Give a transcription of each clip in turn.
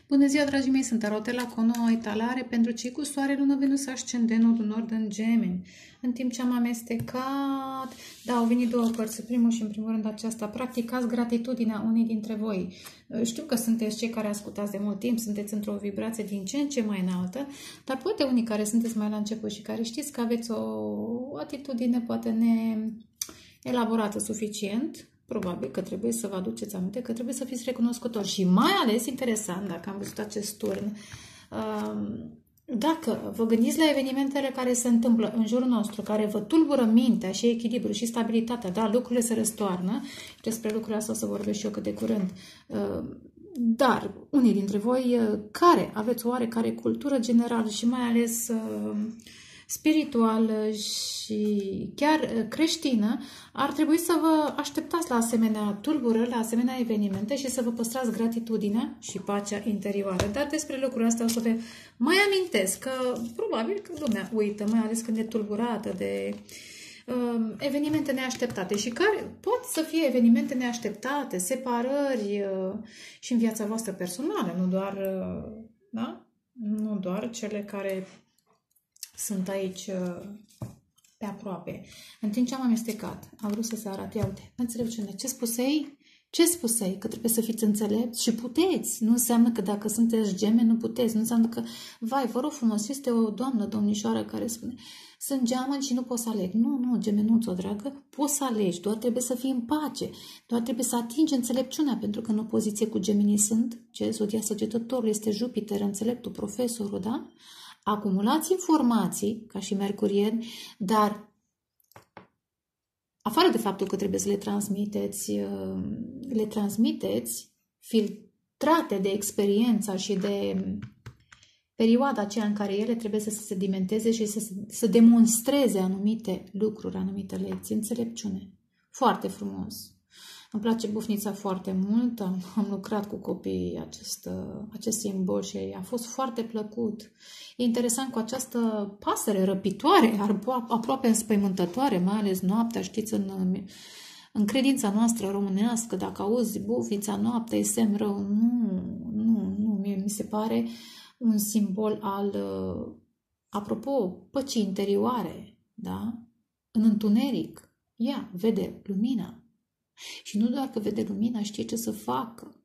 Bună ziua, dragii mei, sunt Tarotela cu o nouă etalare pentru cei cu soare, lună, Venus, ascendentul nord în Gemeni. În timp ce am amestecat, da, au venit două părți. Primul și în primul rând aceasta, practicați gratitudinea unii dintre voi. Știu că sunteți cei care ascultați de mult timp, sunteți într-o vibrație din ce în ce mai înaltă, dar poate unii care sunteți mai la început și care știți că aveți o atitudine poate neelaborată suficient, probabil că trebuie să vă aduceți aminte că trebuie să fiți recunoscători. Și mai ales interesant, dacă am văzut acest turn, dacă vă gândiți la evenimentele care se întâmplă în jurul nostru, care vă tulbură mintea și echilibrul și stabilitatea, da, lucrurile se răstoarnă, despre lucrurile astea o să vorbesc și eu cât de curând, dar unii dintre voi care aveți oarecare cultură generală și mai ales spirituală și chiar creștină, ar trebui să vă așteptați la asemenea tulburări, la asemenea evenimente și să vă păstrați gratitudinea și pacea interioară. Dar despre lucrurile astea o să vă mai amintesc că probabil că lumea uită, mai ales când e tulburată de evenimente neașteptate și care pot să fie evenimente neașteptate, separări și în viața voastră personală, nu doar, da? Nu doar cele care sunt aici pe aproape. În timp ce am amestecat, am vrut să se arate, ia uite, înțelepciune. Ce spusei? Ce spusei? Că trebuie să fiți înțelepți și puteți. Nu înseamnă că dacă sunteți gemeni nu puteți. Nu înseamnă că, vai, vă rog frumos, este o doamnă, domnișoară care spune, sunt geamăn și nu pot să aleg. Nu, gemenuțo, dragă, poți să alegi, doar trebuie să fii în pace. Doar trebuie să atingi înțelepciunea, pentru că în opoziție cu gemenii sunt, ce zodia săgetătorul este Jupiter, înțeleptul, profesorul, da? Acumulați informații, ca și mercurieni, dar afară de faptul că trebuie să le transmiteți filtrate de experiența și de perioada aceea în care ele trebuie să se sedimenteze și să demonstreze anumite lucruri, anumite lecții, înțelepciune. Foarte frumos. Îmi place bufnița foarte mult, am lucrat cu copiii acest simbol și a fost foarte plăcut. E interesant cu această pasăre răpitoare, aproape înspăimântătoare, mai ales noaptea, știți, în credința noastră românească, dacă auzi bufnița noaptea, e semn rău. Nu, mi se pare un simbol al, apropo, păcii interioare, da? În întuneric, ea vede lumina. Și nu doar că vede lumina, știe ce să facă.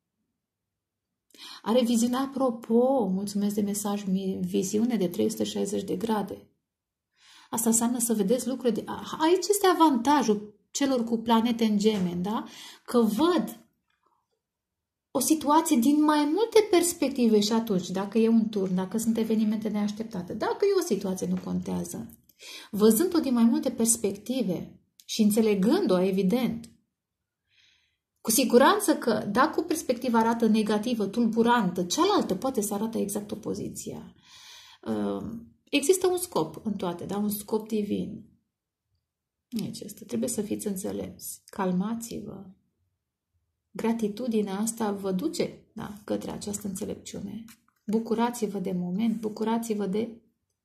Are viziune, apropo, mulțumesc de mesaj, viziune de 360 de grade. Asta înseamnă să vedeți lucruri. Aici este avantajul celor cu planete în Gemeni, da? Că văd o situație din mai multe perspective și atunci, dacă e un turn, dacă sunt evenimente neașteptate, dacă e o situație, nu contează. Văzând-o din mai multe perspective și înțelegând-o, evident, cu siguranță că dacă o perspectivă arată negativă, tulburantă, cealaltă poate să arate exact opoziția. Există un scop în toate, da? Un scop divin. Acesta. Trebuie să fiți înțelepți. Calmați-vă. Gratitudinea asta vă duce, da, către această înțelepciune. Bucurați-vă de moment, bucurați-vă de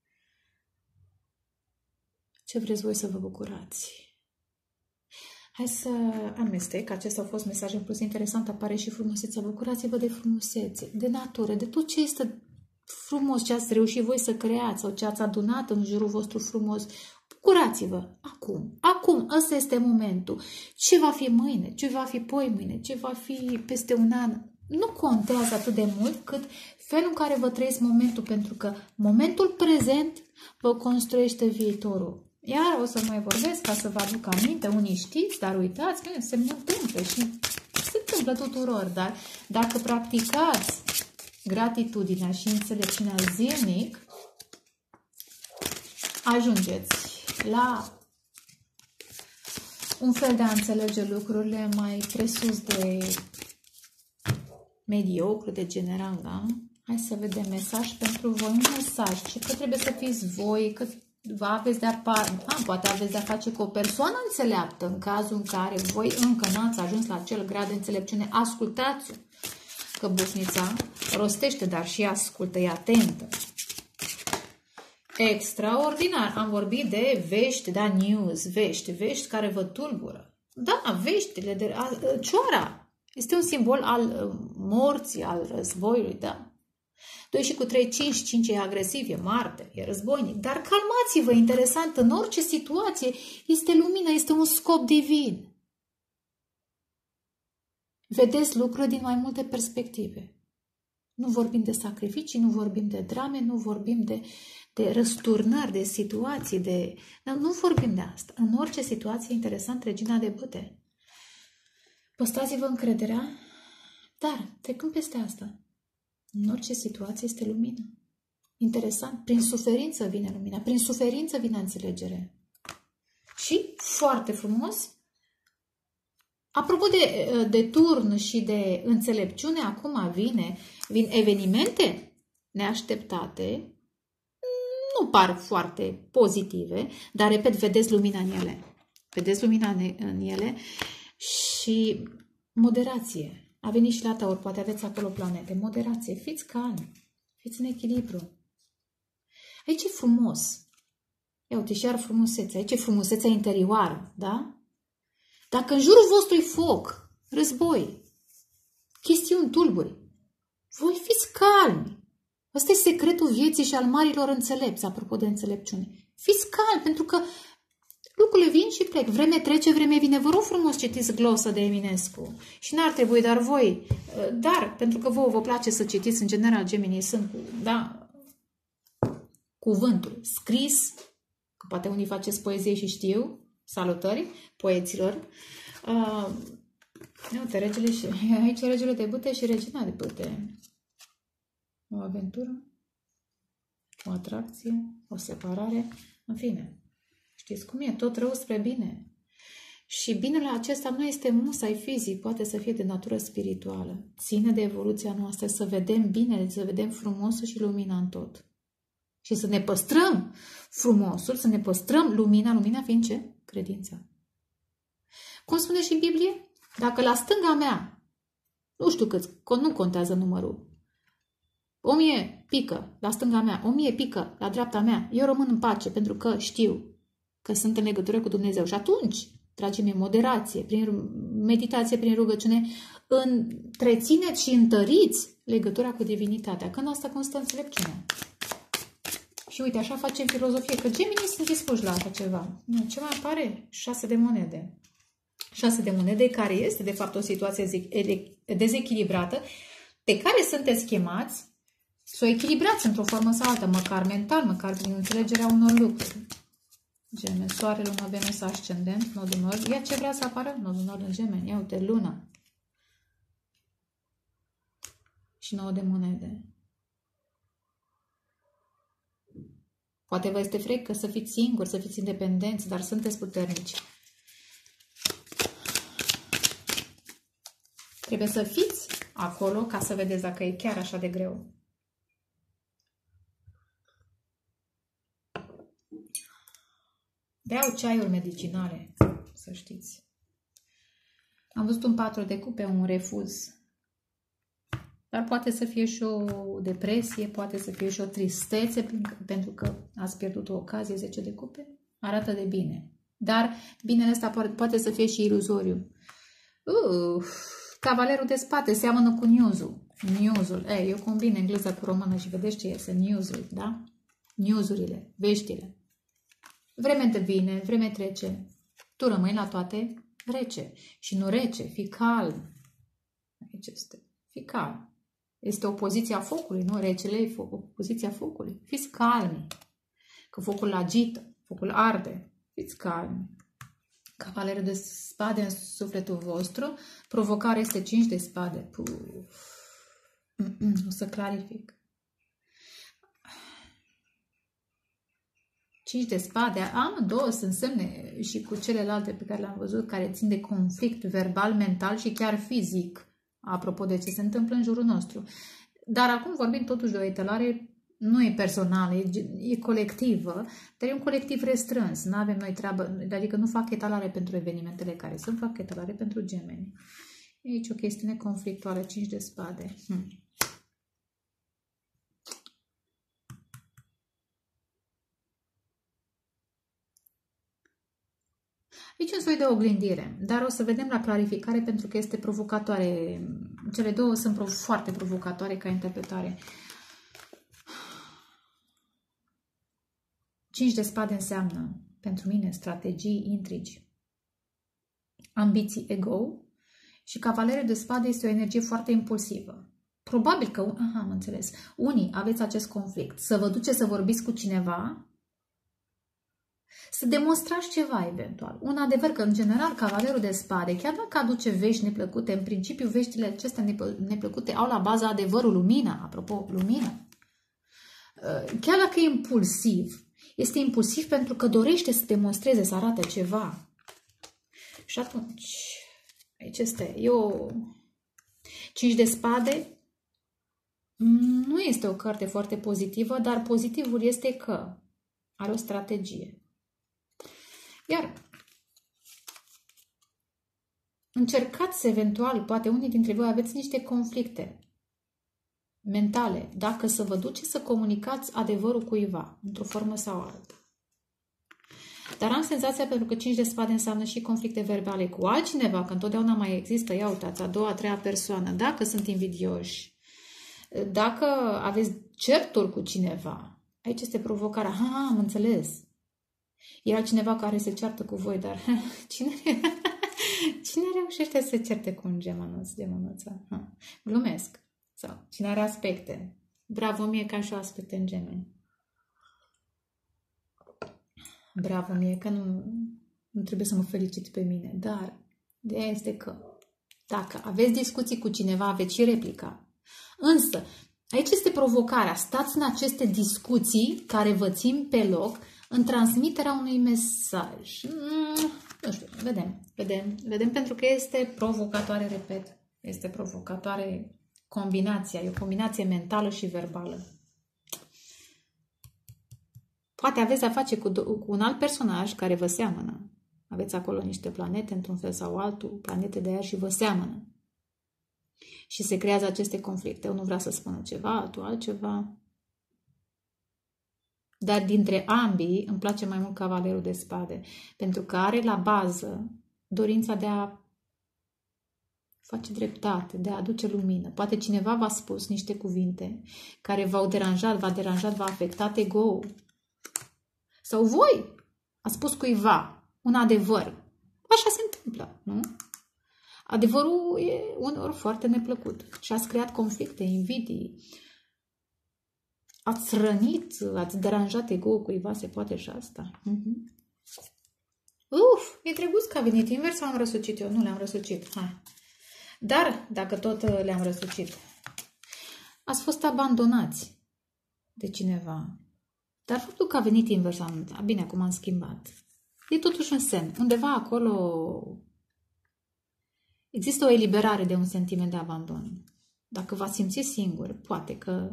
ce vreți voi să vă bucurați. Hai să amestec. Acestea au fost mesaje în plus. Interesant, apare și frumusețea. Bucurați-vă de frumusețe, de natură, de tot ce este frumos, ce ați reușit voi să creați sau ce ați adunat în jurul vostru frumos. Bucurați-vă acum. Acum, ăsta este momentul. Ce va fi mâine? Ce va fi poimâine? Ce va fi peste un an? Nu contează atât de mult cât felul în care vă trăiesc momentul, pentru că momentul prezent vă construiește viitorul. Iar o să mai vorbesc ca să vă aduc aminte, unii știți, dar uitați că se întâmplă și se întâmplă tuturor, dar dacă practicați gratitudinea și înțelepciunea zilnic, ajungeți la un fel de a înțelege lucrurile mai presus de mediocru, de general, da? Hai să vedem mesaj pentru voi, un mesaj, că trebuie să fiți voi, că aveți poate aveți de-a face cu o persoană înțeleaptă în cazul în care voi încă n-ați ajuns la acel grad de înțelepciune. Ascultați-o, că bufnița rostește, dar și ascultă, e atentă. Extraordinar! Am vorbit de vești, da, news, vești care vă tulbură. Da, veștile de cioara. Este un simbol al morții, al războiului, da? 2 și cu 3, 5, 5 e agresiv, e Marte, e războinic. Dar calmați-vă, interesant, în orice situație este lumină, este un scop divin. Vedeți lucrurile din mai multe perspective. Nu vorbim de sacrificii, nu vorbim de drame, nu vorbim de răsturnări, de situații, nu vorbim de asta. În orice situație, interesant, regina de bâte. Păstrați-vă încrederea, dar trecând peste asta, în orice situație este lumină. Interesant, prin suferință vine lumina, prin suferință vine înțelegere. Și, foarte frumos, apropo de turn și de înțelepciune, acum vin evenimente neașteptate, nu par foarte pozitive, dar, repet, vedeți lumina în ele. Vedeți lumina în ele și moderație. A venit și la Taur, poate aveți acolo planete. Moderație, fiți calmi, fiți în echilibru. Aici e frumos. Ia uite, și iar frumusețea. Aici e frumusețea interioară, da? Dacă în jurul vostru e foc, război, chestiuni, tulburi, voi fiți calmi. Ăsta e secretul vieții și al marilor înțelepți, apropo de înțelepciune. Fiți calmi, pentru că lucrurile vin și plec. Vreme trece, vreme vine. Vă rog frumos, citiți glosă de Eminescu. Și n-ar trebui, dar pentru că vă place să citiți, în general, Geminii sunt cuvântul scris, că poate unii faceți poezie și știu, salutări poeților. Uite, regele și aici regele de bâte și regina de bâte. O aventură, o atracție, o separare, în fine. Știți cum e? Tot rău spre bine. Și binele acesta nu este musai fizic, poate să fie de natură spirituală. Ține de evoluția noastră să vedem binele, să vedem frumosul și lumina în tot. Și să ne păstrăm frumosul, să ne păstrăm lumina fiind ce? Credința. Cum spune și în Biblie? Dacă la stânga mea, nu știu câți, nu contează numărul, 1000 pică la stânga mea, 1000 pică la dreapta mea, eu rămân în pace pentru că știu că sunt în legătură cu Dumnezeu. Și atunci, dragii mei, moderație, prin meditație, prin rugăciune, întrețineți și întăriți legătura cu divinitatea. Că în asta constă înțelepciunea. Și uite, așa facem filozofie, că gemenii sunt dispuși la așa ceva. Nu, ce mai apare? 6 de monede. 6 de monede, care este, de fapt, o situație dezechilibrată, pe care sunteți chemați să o echilibrați într-o formă sau altă, măcar mental, măcar prin înțelegerea unor lucruri. Gemeni, soare, lună, Venus, ascendent, nodul nord. Ia ce vrea să apară? Nodul nord în Gemeni. Ia uite, luna. Și 9 de monede. Poate vă este frică să fiți singuri, să fiți independenți, dar sunteți puternici. Trebuie să fiți acolo ca să vedeți dacă e chiar așa de greu. Beau ceaiuri medicinale, să știți. Am văzut un 4 de cupe, un refuz. Dar poate să fie și o depresie, poate să fie și o tristețe, pentru că ați pierdut o ocazie, 10 de cupe. Arată de bine. Dar binele ăsta poate să fie și iluzoriu. Cavalerul de spate seamănă cu news-ul. News-ul. Eu combin engleza cu română și vedeți ce iese. News-ul, da? News-urile, veștile. Vreme vine, vreme trece. Tu rămâi la toate rece. Și nu rece, fii calm. Aici este. Fii calm. Este opoziția focului, nu? Recele e opoziția focului. Fiți calmi. Că focul agită, focul arde. Fiți calmi. Cavalerul de spade în sufletul vostru. Provocarea este 5 de spade. O să clarific. 5 de spade. Amândouă sunt semne și cu celelalte pe care le-am văzut, care țin de conflict verbal, mental și chiar fizic. Apropo de ce se întâmplă în jurul nostru. Dar acum vorbim totuși de o etalare, nu e personală, e colectivă, dar e un colectiv restrâns. Nu avem noi treabă, adică nu fac etalare pentru evenimentele care sunt, fac etalare pentru gemeni. E aici o chestiune conflictuală, 5 de spade. Aici un soi de oglindire, dar o să vedem la clarificare pentru că este provocatoare. Cele două sunt foarte provocatoare ca interpretare. 5 de spade înseamnă, pentru mine, strategii, intrigi, ambiții, ego, și cavalerul de spade este o energie foarte impulsivă. Probabil că, am înțeles, unii aveți acest conflict, să vă duceți să vorbiți cu cineva, să demonstrați ceva eventual. Un adevăr că, în general, cavalerul de spade, chiar dacă aduce vești neplăcute, în principiu veștile acestea neplăcute au la bază adevărul, lumina, apropo, lumina. Chiar dacă e impulsiv, este impulsiv pentru că dorește să demonstreze, să arate ceva. Și atunci, aici este, 5 de spade nu este o carte foarte pozitivă, dar pozitivul este că are o strategie. Iar încercați eventual, poate unii dintre voi aveți niște conflicte mentale, dacă să vă duceți să comunicați adevărul cuiva, într-o formă sau alta. Dar am senzația, pentru că 5 de spade înseamnă și conflicte verbale cu altcineva, că întotdeauna mai există, ia uitați, a doua, a treia persoană, dacă sunt invidioși, dacă aveți certuri cu cineva, aici este provocarea. Am înțeles. E altcineva care se ceartă cu voi, dar cine reușește să se certe cu un gemănuță? Glumesc. Sau cine are aspecte. Bravo mie că am și o aspecte în gemeni. Bravo mie că nu trebuie să mă felicit pe mine, dar ideea este că dacă aveți discuții cu cineva, aveți și replica. Însă, aici este provocarea. Stați în aceste discuții care vă țin pe loc în transmiterea unui mesaj. Nu știu, vedem pentru că este provocatoare, repet, este provocatoare combinația, e o combinație mentală și verbală. Poate aveți de-a face cu un alt personaj care vă seamănă. Aveți acolo niște planete, într-un fel sau altul, planete de aer și vă seamănă. Și se creează aceste conflicte. Unul vrea să spună ceva, altul altceva. Dar dintre ambii îmi place mai mult cavalerul de spade, pentru că are la bază dorința de a face dreptate, de a aduce lumină. Poate cineva v-a spus niște cuvinte care v-au deranjat, v-a afectat ego-ul. Sau voi ați spus cuiva un adevăr. Așa se întâmplă, nu? Adevărul e uneori foarte neplăcut și ați creat conflicte, invidii, ați rănit, ați deranjat ego-ul cuiva, se poate și asta. E drăguț că a venit invers sau am răsucit eu? Nu le-am răsucit. Hai. Dar, dacă tot le-am răsucit, ați fost abandonați de cineva. Dar faptul că a venit invers, bine, acum am schimbat, e totuși un semn. Undeva acolo există o eliberare de un sentiment de abandon. Dacă v-ați simțit singur, poate că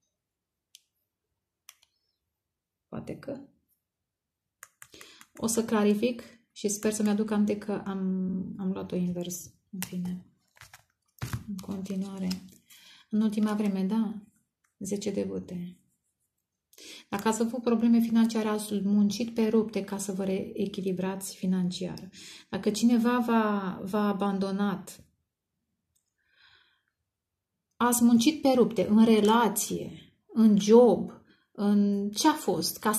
o să clarific și sper să-mi aduc aminte că am luat-o invers. În fine, în continuare. În ultima vreme, da, 10 de bâte. Dacă ați avut probleme financiare, ați muncit pe rupte ca să vă reechilibrați financiar. Dacă cineva v-a abandonat, ați muncit pe rupte, în relație, în job, în ce a fost, ca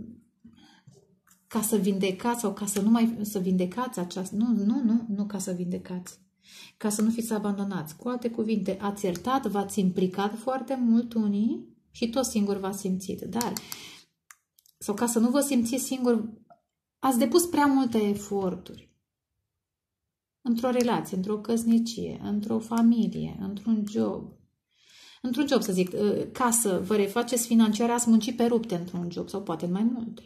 să vindecați sau ca să nu mai să vindecați această... Nu ca să vindecați. Ca să nu fiți abandonați. Cu alte cuvinte, ați iertat, v-ați implicat foarte mult unii și tot singur v-ați simțit. Dar, sau ca să nu vă simțiți singur, ați depus prea multe eforturi. Într-o relație, într-o căsnicie, într-o familie, într-un job. Într-un job, să zic, ca să vă refaceți financiar, ați muncit pe rupte într-un job sau poate mai multe.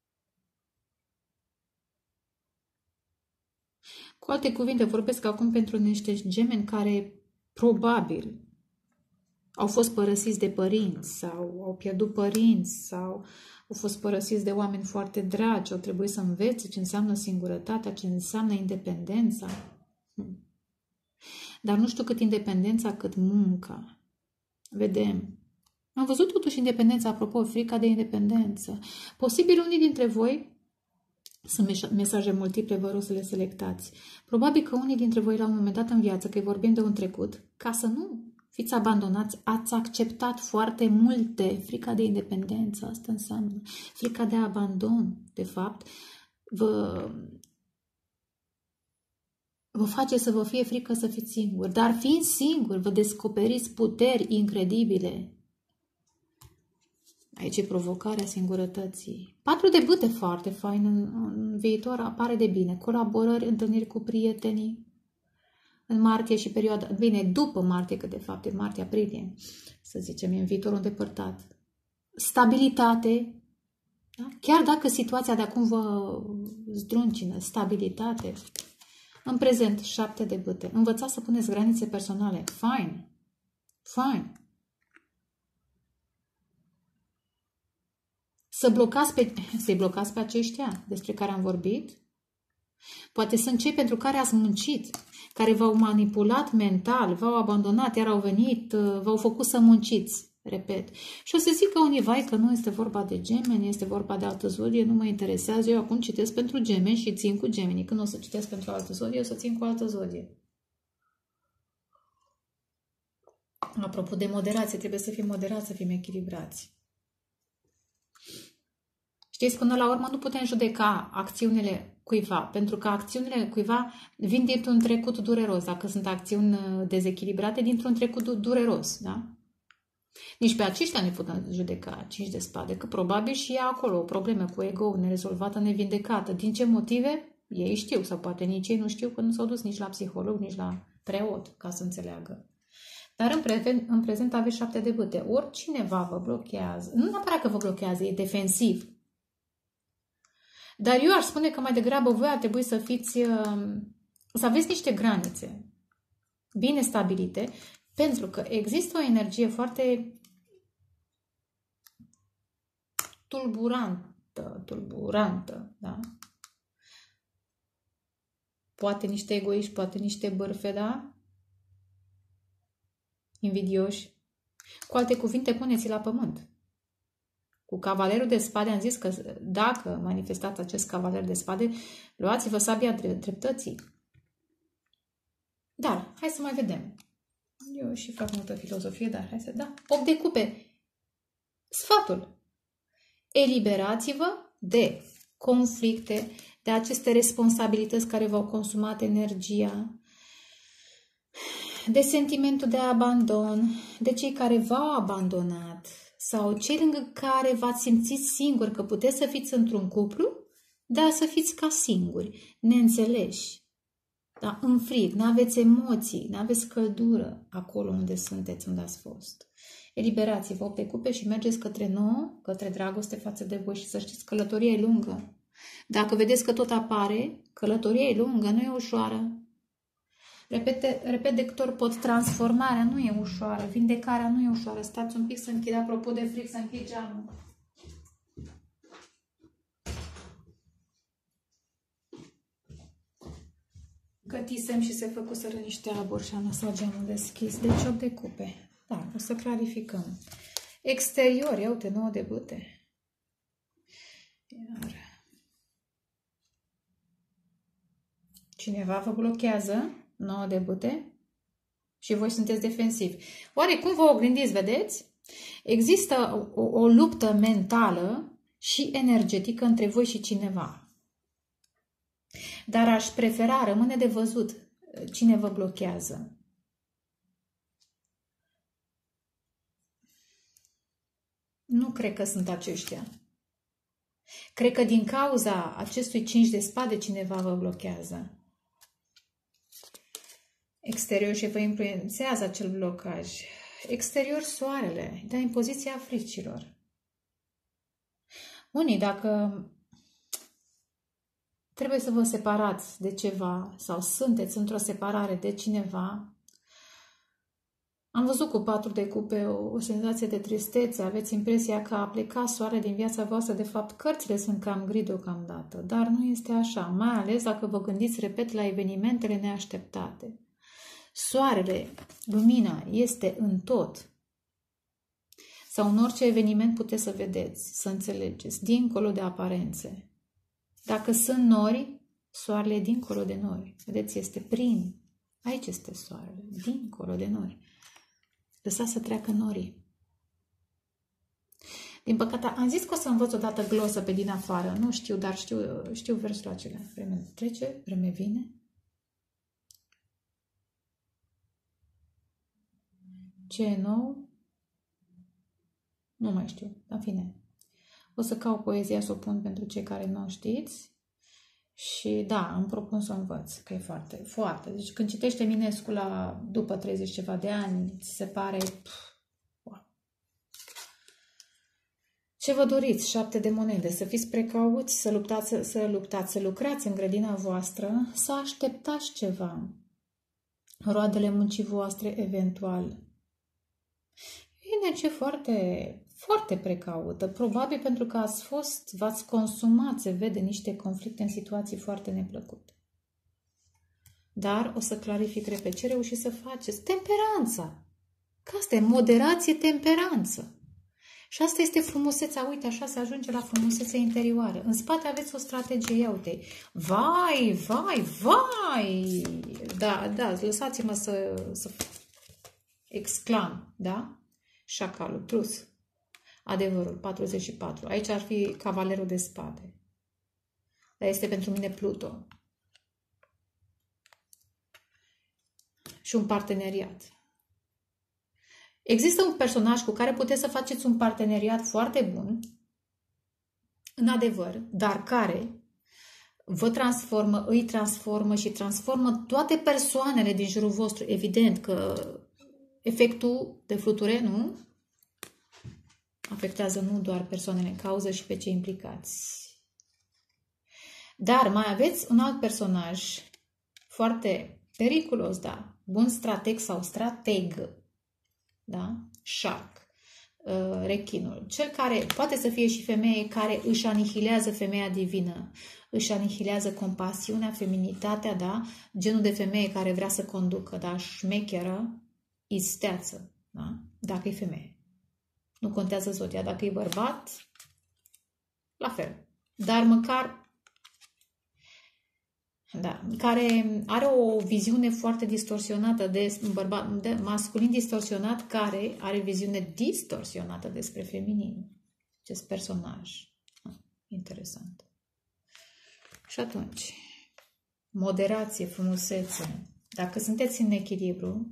Cu alte cuvinte, vorbesc acum pentru niște gemeni care probabil au fost părăsiți de părinți sau au pierdut părinți sau au fost părăsiți de oameni foarte dragi, au trebuit să învețe ce înseamnă singurătatea, ce înseamnă independența. Dar nu știu cât independența, cât munca. Vedem. Am văzut totuși independența, apropo, frica de independență. Posibil unii dintre voi Sunt mesaje multiple, vă rog să le selectați. Probabil că unii dintre voi la un moment dat în viață, că vorbim de un trecut, ca să nu fiți abandonați, ați acceptat foarte multe. Frica de independență, asta înseamnă. Frica de abandon, de fapt, vă face să vă fie frică să fiți singuri. Dar fiind singuri, vă descoperiți puteri incredibile. Aici e provocarea singurătății. 4 de bâte foarte fain în viitor, apare de bine. Colaborări, întâlniri cu prietenii. În martie și perioada, bine, după martie, că de fapt e martie-aprilie, să zicem, e în viitorul îndepărtat. Stabilitate, da? Chiar dacă situația de acum vă zdruncină, stabilitate. În prezent, 7 de bâte. Învățați să puneți granițe personale. Fine. Fine. Să-i blocați pe aceștia despre care am vorbit. Poate sunt cei pentru care ați muncit, care v-au manipulat mental, v-au abandonat, iar au venit, v-au făcut să munciți. Repet. Și o să zic că unii, vai, că nu este vorba de gemeni, este vorba de altă zodie, nu mă interesează. Eu acum citesc pentru gemeni și țin cu gemenii. Când o să citesc pentru altă zodie, o să țin cu altă zodie. Apropo de moderație, trebuie să fim moderați, să fim echilibrați. Știți, până la urmă nu putem judeca acțiunile cuiva, pentru că acțiunile cuiva vin dintr-un trecut dureros, dacă sunt acțiuni dezechilibrate, dintr-un trecut dureros, da? Nici pe aceștia ne putem judeca 5 de spade, că probabil și e acolo o problemă cu ego nerezolvată, nevindecată. Din ce motive? Ei știu, sau poate nici ei nu știu, că nu s-au dus nici la psiholog, nici la preot, ca să înțeleagă. Dar în prezent aveți 7 de bâte. Oricineva vă blochează. Nu neapărat că vă blochează, e defensiv. Dar eu aș spune că mai degrabă voi ar trebui să fiți, să aveți niște granițe bine stabilite, pentru că există o energie foarte tulburantă, da? Poate niște egoiști, poate niște bârfe, da? Invidioși. Cu alte cuvinte, puneți-l la pământ. Cu cavalerul de spade am zis că dacă manifestați acest cavaler de spade, luați-vă sabia dreptății. Dar, hai să mai vedem. Eu și fac multă filozofie, dar hai să... Da, 8 de cupe. Sfatul. Eliberați-vă de conflicte, de aceste responsabilități care v-au consumat energia, de sentimentul de abandon, de cei care v-au abandonat sau cei lângă care v-ați simțit singuri, că puteți să fiți într-un cuplu, dar să fiți ca singuri, neînțeleși. Da? În frig, n-aveți emoții, n-aveți căldură acolo unde sunteți, unde ați fost. Eliberați-vă 8 de cupe și mergeți către nouă, către dragoste față de voi și să știți, călătoria e lungă. Dacă vedeți că tot apare, călătoria e lungă, nu e ușoară. Repet de câte ori pot, transformarea nu e ușoară, vindecarea nu e ușoară. Stați un pic să închid, apropo de frig, să închid geamul. Gătisem și se făcuseră niște aburi și am lăsat geamul deschis. Deci 8 de cupe. Da, o să clarificăm. Exterior, ia uite, 9 de bâte. Iar cineva vă blochează, 9 de bâte, și voi sunteți defensivi. Oare cum vă oglindiți, vedeți? Există o luptă mentală și energetică între voi și cineva. Dar aș prefera, rămâne de văzut cine vă blochează. Nu cred că sunt aceștia. Cred că din cauza acestui 5 de spade cineva vă blochează. Exterior și vă influențează acel blocaj. Exterior soarele, dar în poziția fricilor. Unii, dacă trebuie să vă separați de ceva sau sunteți într-o separare de cineva, am văzut cu 4 de cupe o senzație de tristețe, aveți impresia că a plecat soarele din viața voastră, de fapt cărțile sunt cam gri deocamdată, dar nu este așa, mai ales dacă vă gândiți, repet, la evenimentele neașteptate. Soarele, lumina, este în tot. Sau în orice eveniment puteți să vedeți, să înțelegeți, dincolo de aparențe. Dacă sunt nori, soarele e dincolo de nori. Vedeți, este prin. Aici este soarele, dincolo de nori. Lăsați să treacă norii. Din păcate, am zis că o să învăț odată glosă pe din afară. Nu știu, dar știu versul acela. Vreme trece, vreme vine. Ce e nou? Nu mai știu, în fine. O să caut poezia să o pun pentru cei care nu o știți. Și da, îmi propun să o învăț, că e foarte, foarte. Deci când citește Eminescu după 30 ceva de ani, ți se pare... Wow. Ce vă doriți? 7 de monede. Să fiți precauți, să lucrați în grădina voastră, să așteptați ceva. Roadele muncii voastre eventual. Energie foarte, foarte precaută. Probabil pentru că v-ați consumat, se vede niște conflicte în situații foarte neplăcute. Dar o să clarific repede ce reușiți să faceți. Temperanța. Că asta e moderație, temperanță. Și asta este frumusețea. Uite, așa se ajunge la frumusețea interioară. În spate aveți o strategie. Ia uite. Vai, vai, vai! Da, lăsați-mă să exclam, da? Șacalul, plus. Adevărul, 44. Aici ar fi cavalerul de spade. Dar este pentru mine Pluto. Și un parteneriat. Există un personaj cu care puteți să faceți un parteneriat foarte bun, în adevăr, dar care îi transformă și transformă toate persoanele din jurul vostru. Evident că efectul de fluture, nu? Afectează nu doar persoanele în cauză și pe cei implicați. Dar mai aveți un alt personaj foarte periculos, da? Bun strateg sau strateg, da? Shark, rechinul. Cel care poate să fie și femeie care își anihilează femeia divină, își anihilează compasiunea, feminitatea, da? Genul de femeie care vrea să conducă, da? Șmecheră, isteață, da? Dacă e femeie. Nu contează zodia. Dacă e bărbat, la fel. Dar măcar, da, care are o viziune foarte distorsionată de un bărbat, de masculin distorsionat, care are viziune distorsionată despre feminin. Acest personaj. Interesant. Și atunci, moderație, frumusețe. Dacă sunteți în echilibru,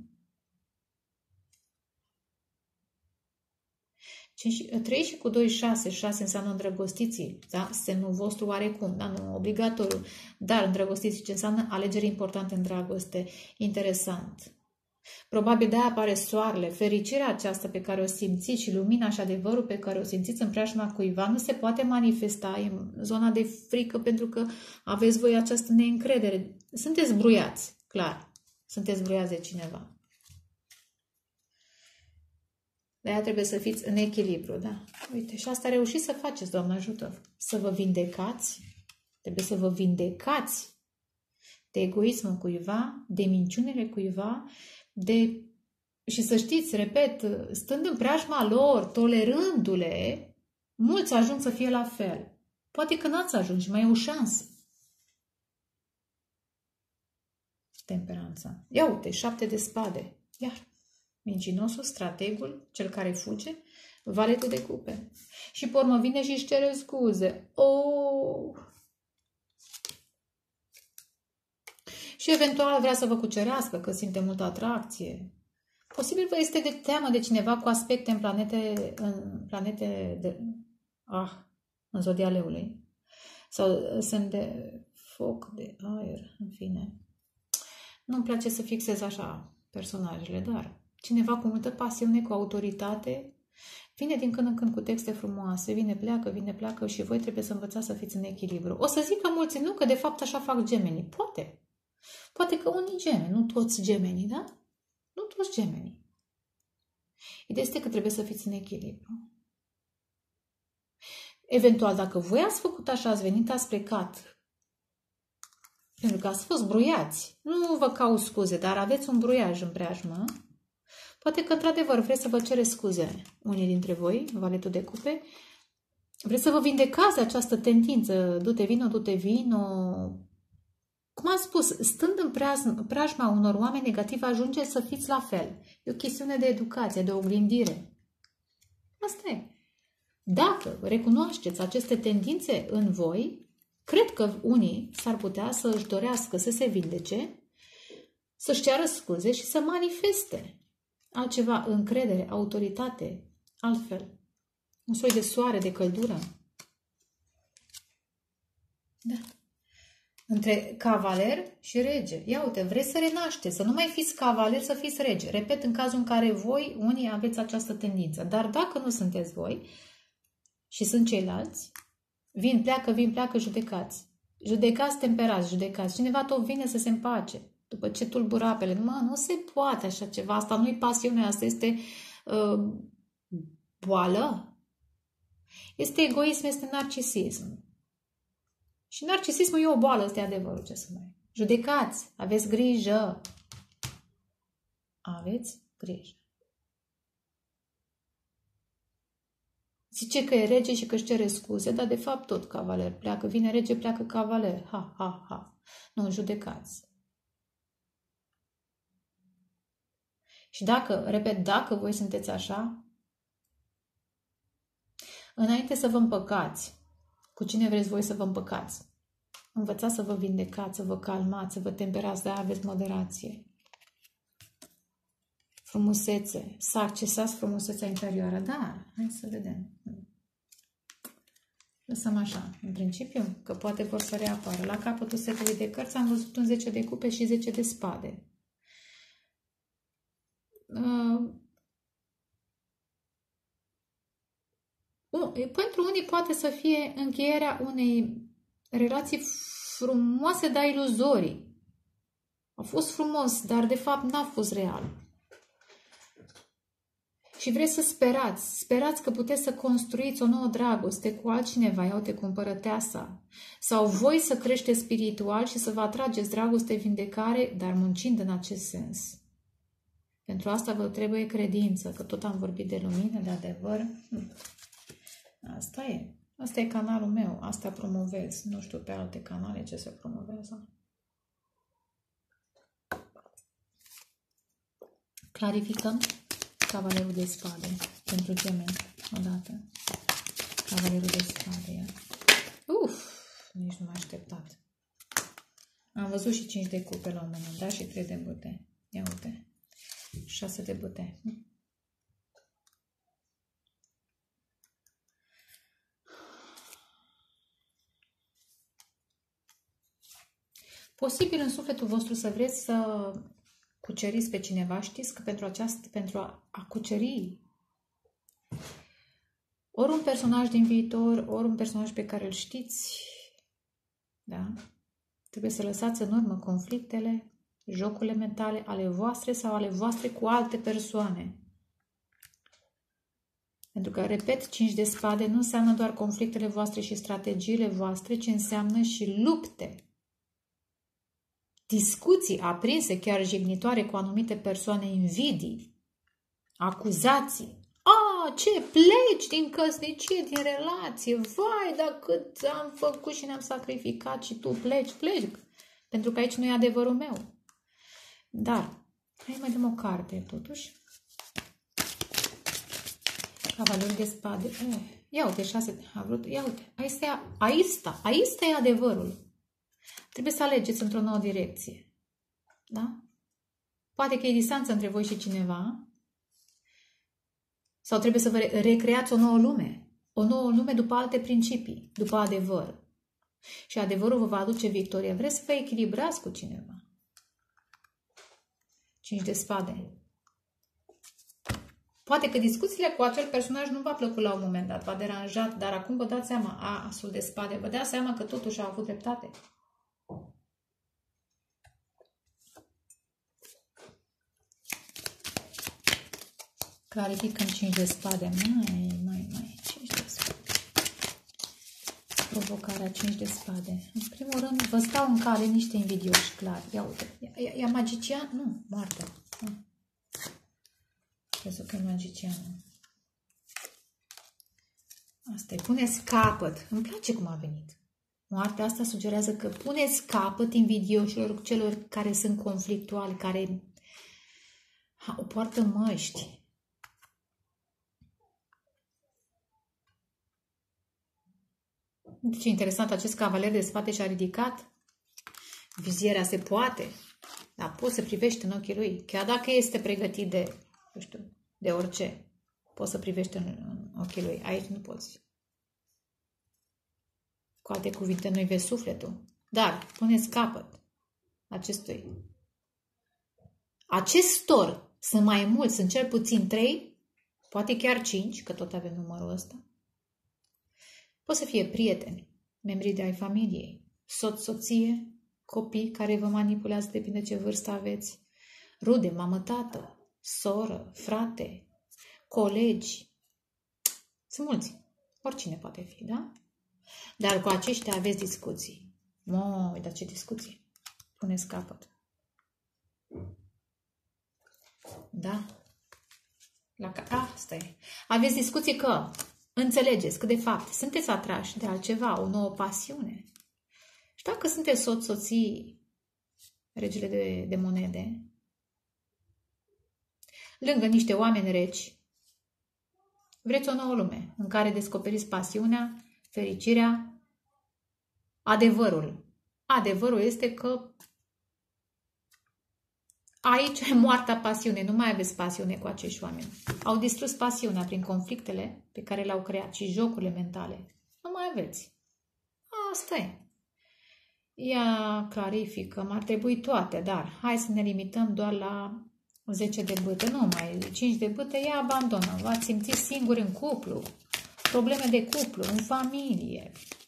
3 și cu 2, 6. 6 înseamnă îndrăgostiții, da? Semnul vostru oarecum, da? Nu obligatoriu, dar îndrăgostiții, ce înseamnă alegeri importante în dragoste. Interesant. Probabil de-aia apare soarele. Fericirea aceasta pe care o simțiți și lumina și adevărul pe care o simțiți în preajma cuiva nu se poate manifesta în zona de frică pentru că aveți voi această neîncredere. Sunteți bruiați, clar. Sunteți bruiați de cineva. De-aia trebuie să fiți în echilibru, da? Uite, și asta reușiți să faceți, Doamne ajută. Să vă vindecați. Trebuie să vă vindecați de egoismul cuiva, de minciunile cuiva, și să știți, repet, stând în preajma lor, tolerându-le, mulți ajung să fie la fel. Poate că n-ați ajuns, mai e o șansă. Temperanța. Ia uite, 7 de spade. Iar. Mincinosul, strategul, cel care fuge, valetul de cupe. Și pe urmă vine și își cere scuze. Oh! Și eventual vrea să vă cucerească, că simte multă atracție. Posibil vă este de teamă de cineva cu aspecte în în zodia leului. Sau semn de foc, de aer, în fine. Nu-mi place să fixez așa personajele, dar cineva cu multă pasiune, cu autoritate, vine din când în când cu texte frumoase, vine, pleacă și voi trebuie să învățați să fiți în echilibru. O să zică mulți, nu, că de fapt așa fac gemenii. Poate. Poate că unii gemeni, nu toți gemenii, da? Nu toți gemenii. Ideea este că trebuie să fiți în echilibru. Eventual, dacă voi ați făcut așa, ați venit, ați plecat, pentru că ați fost bruiați, nu vă caut scuze, dar aveți un bruiaj în preajmă, poate că, într-adevăr, vreți să vă cereți scuze unii dintre voi, valetul de cupe, Vreți să vă vindecați această tendință, du-te vino, du-te vino. Cum am spus, stând în preajma unor oameni negativi, ajungeți să fiți la fel. E o chestiune de educație, de oglindire. Asta e. Dacă recunoașteți aceste tendințe în voi, cred că unii s-ar putea să își dorească să se vindece, să-și ceară scuze și să manifeste altceva, încredere, autoritate, altfel. Un soi de soare, de căldură. Da. Între cavaler și rege. Ia uite, vreți să renașteți, să nu mai fiți cavaler, să fiți rege. Repet, în cazul în care voi, unii, aveți această tendință. Dar dacă nu sunteți voi și sunt ceilalți, vin, pleacă, judecați. Judecați, temperați, judecați. Cineva tot vine să se împace. După ce tulbură apele. Nu se poate așa ceva. Asta nu e pasiune, asta este boală. Este egoism, este narcisism. Și narcisismul e o boală, ăsta e adevărul, ce să mai. Judecați, aveți grijă. Aveți grijă. Zice că e rege și că își cere scuze, dar de fapt tot cavaler pleacă. Vine rege, pleacă cavaler. Ha, ha, ha. Nu, judecați. Și dacă, repet, dacă voi sunteți așa, înainte să vă împăcați, cu cine vreți voi să vă împăcați, învățați să vă vindecați, să vă calmați, să vă temperați, de aveți moderație. Frumusețe, să accesați frumusețea interioară. Da, hai să vedem. Lăsăm așa, în principiu, că poate vor să reapară. La capătul setului de cărți am văzut un 10 de cupe și 10 de spade. Pentru unii poate să fie încheierea unei relații frumoase, dar iluzorii. A fost frumos, dar de fapt n-a fost real. Și vreți să sperați. Sperați că puteți să construiți o nouă dragoste cu altcineva, ia uite, cu împărăteasa. Sau voi să creșteți spiritual și să vă atrageți dragoste, vindecare, dar muncind în acest sens. Pentru asta vă trebuie credință, că tot am vorbit de lumină, de adevăr. Asta e. Asta e canalul meu. Asta promovez. Nu știu pe alte canale ce se promovează. Clarificăm cavalerul de spade pentru gemeni. Odată. Cavalerul de spade. Ia. Nici nu m-am așteptat. Am văzut și 5 de cupe la un moment dat și 3 de bute. Ia uite. 6 de bute. Posibil în sufletul vostru să vreți să cuceriți pe cineva. Știți că pentru a cuceri ori un personaj din viitor, ori un personaj pe care îl știți, da? Trebuie să lăsați în urmă conflictele, jocurile mentale ale voastre sau ale voastre cu alte persoane. Pentru că, repet, 5 de spade nu înseamnă doar conflictele voastre și strategiile voastre, ci înseamnă și lupte. Discuții aprinse, chiar jignitoare cu anumite persoane, invidii, acuzații. Ce? Pleci din căsnicie, din relație? Vai, dar cât am făcut și ne-am sacrificat și tu pleci. Pentru că aici nu e adevărul meu. Dar, hai mai dăm o carte, totuși. Cavalerul de spade. Ia uite, 6. Ia uite, aici e adevărul. Trebuie să alegeți într-o nouă direcție. Da? Poate că e distanță între voi și cineva. Sau trebuie să vă recreați o nouă lume. O nouă lume după alte principii, după adevăr. Și adevărul vă va aduce victorie. Vreți să vă echilibrați cu cineva. 5 de spade. Poate că discuțiile cu acel personaj nu v-a plăcut la un moment dat, v-a deranjat, dar acum vă dați seama, asul de spade, vă dați seama că totuși a avut dreptate. Clarificăm 5 de spade. Mai. 5 de spade. Provocarea 5 de spade. În primul rând, vă stau în cale niște invidioși, clar. Ia uite. E magician? Nu, moartă. Crezut că e magicianul. Asta e, puneți capăt. Îmi place cum a venit. Moartea asta sugerează că puneți capăt invidioșilor, celor care sunt conflictuali, care o poartă măști. Deci, interesant, acest cavaler de spate și-a ridicat. Vizierea se poate, dar poți să privești în ochii lui. Chiar dacă este pregătit de, nu știu, de orice, poți să privești în ochii lui. Aici nu poți. Cu alte cuvinte, nu-i vezi sufletul. Dar puneți capăt acestui. Acestor sunt mai mulți, sunt cel puțin 3, poate chiar 5, că tot avem numărul ăsta. Pot să fie prieteni, membrii de ai familiei, soț, soție, copii care vă manipulează, depinde ce vârstă aveți, rude, mamă, tată, soră, frate, colegi. Sunt mulți. Oricine poate fi, da? Dar cu aceștia aveți discuții. Măi, dar ce discuții? Puneți capăt. Da? Asta e. Aveți discuții că înțelegeți că de fapt sunteți atrași de altceva, o nouă pasiune. Și dacă sunteți soț, soții, regele de monede, lângă niște oameni reci, vreți o nouă lume în care descoperiți pasiunea, fericirea, adevărul. Adevărul este că aici e moartea pasiune. Nu mai aveți pasiune cu acești oameni. Au distrus pasiunea prin conflictele pe care le-au creat și jocurile mentale. Nu mai aveți. Asta e. Ea clarifică, ar trebui toate, dar hai să ne limităm doar la 10 de bâte. Nu mai 5 de bâte, ea abandonă. V-ați simțit singuri în cuplu. Probleme de cuplu, în familie.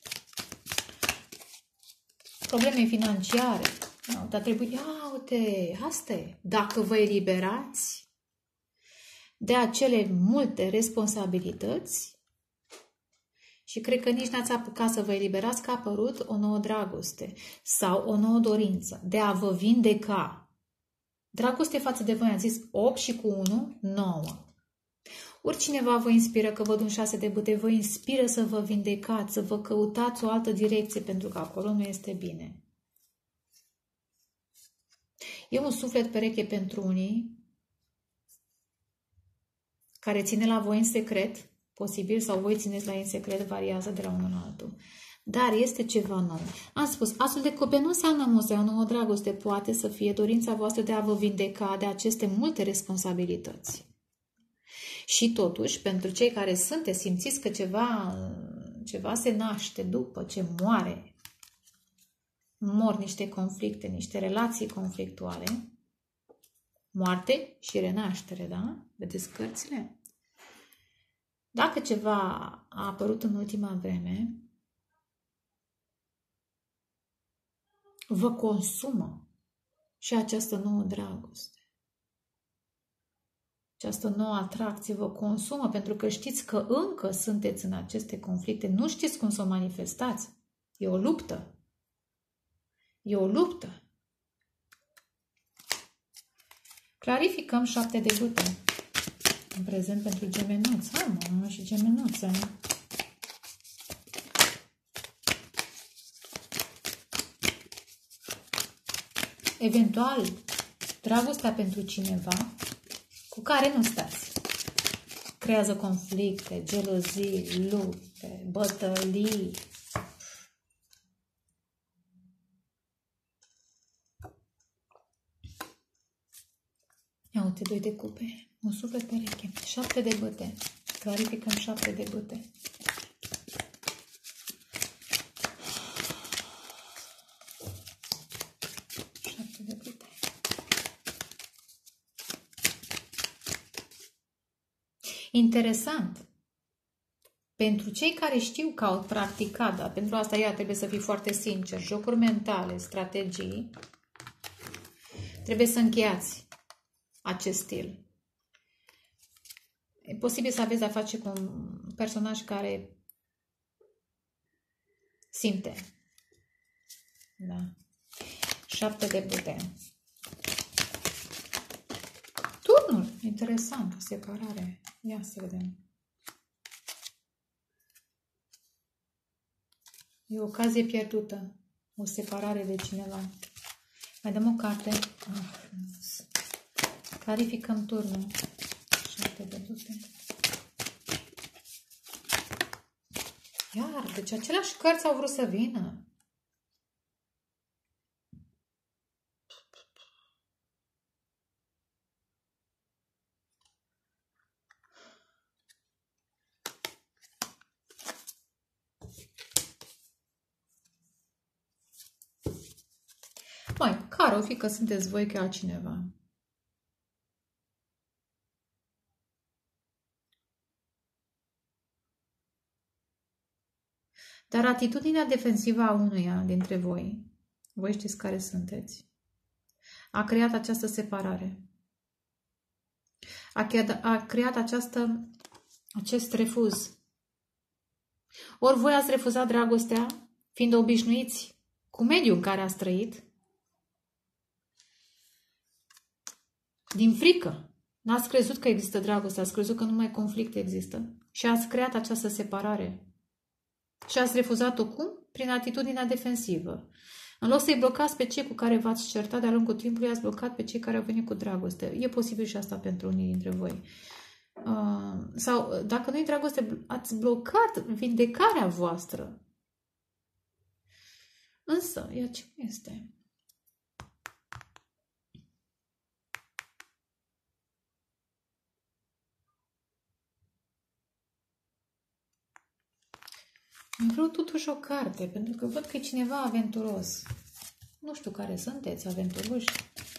Probleme financiare. No, dar trebuie, ia uite, asta e. Dacă vă eliberați de acele multe responsabilități și cred că nici n-ați apucat să vă eliberați că a apărut o nouă dragoste sau o nouă dorință de a vă vindeca. Dragoste față de voi, am zis 8 și cu 1, 9. Oricineva vă inspiră, că văd un 6 de bâte, vă inspiră să vă vindecați, să vă căutați o altă direcție, pentru că acolo nu este bine. E un suflet pereche pentru unii care ține la voi în secret, posibil, sau voi țineți la ei în secret, variază de la unul la altul. Dar este ceva nou. Am spus, asul de cope nu înseamnă musea, o nouă dragoste, poate să fie dorința voastră de a vă vindeca de aceste multe responsabilități. Și totuși, pentru cei care sunteți, simțiți că ceva se naște după ce mor niște conflicte, niște relații conflictuale, moarte și renaștere, da? Vedeți cărțile? Dacă ceva a apărut în ultima vreme, vă consumă și această nouă dragoste. Această nouă atracție vă consumă pentru că știți că încă sunteți în aceste conflicte. Nu știți cum să o manifestați. E o luptă. E o luptă. Clarificăm 7 de bâte. În prezent pentru gemenuți. Mă, și gemenuță. Eventual, dragostea pentru cineva cu care nu stați. Creează conflicte, gelozii, lupte, bătălii. Ia uite, 2 de cupe, un suflet pereche, 7 de bâte. Clarificăm 7 de bâte. Interesant. Pentru cei care știu că au practicat, dar pentru asta ea trebuie să fii foarte sincer, jocuri mentale, strategii, trebuie să încheiați acest stil. E posibil să aveți de-a face cu un personaj care simte. Da. 7 de bâte. Turnul. Interesant. Separare. Ia să vedem. E o ocazie pierdută. O separare de cineva. Mai dăm o carte. Clarificăm turnul. 7 de dute. Iar, deci aceleași cărți au vrut să vină. Mai, care o fi că sunteți voi ca altcineva? Dar atitudinea defensivă a unuia dintre voi, voi știți care sunteți, a creat această separare. A creat acest refuz. Ori voi ați refuzat dragostea, fiind obișnuiți cu mediul în care ați trăit, din frică. N-ați crezut că există dragoste, ați crezut că numai conflict există. Și ați creat această separare. Și ați refuzat-o cum? Prin atitudinea defensivă. În loc să-i blocați pe cei cu care v-ați certat de-a lungul timpului, ați blocat pe cei care au venit cu dragoste. E posibil și asta pentru unii dintre voi. Sau, dacă nu-i dragoste, ați blocat vindecarea voastră. Însă, ea ce este? Îmi vreau totuși o carte, pentru că văd că e cineva aventuros. Nu știu care sunteți, aventuroși.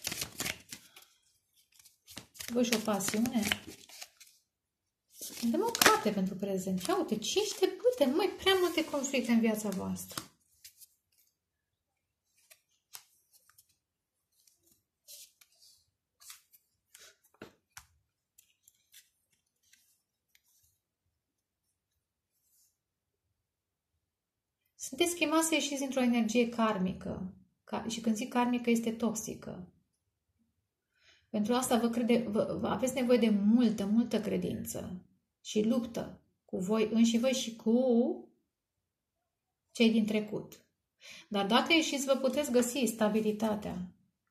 Voi și o pasiune. Îmi dăm o carte pentru prezent. Ia uite, 5 de bâte, mai prea multe conflicte în viața voastră. Sunteți chemați să ieșiți într-o energie karmică. Și când zic karmică, este toxică. Pentru asta aveți nevoie de multă credință și luptă cu voi înși voi și cu cei din trecut. Dar dacă ieșiți, vă puteți găsi stabilitatea.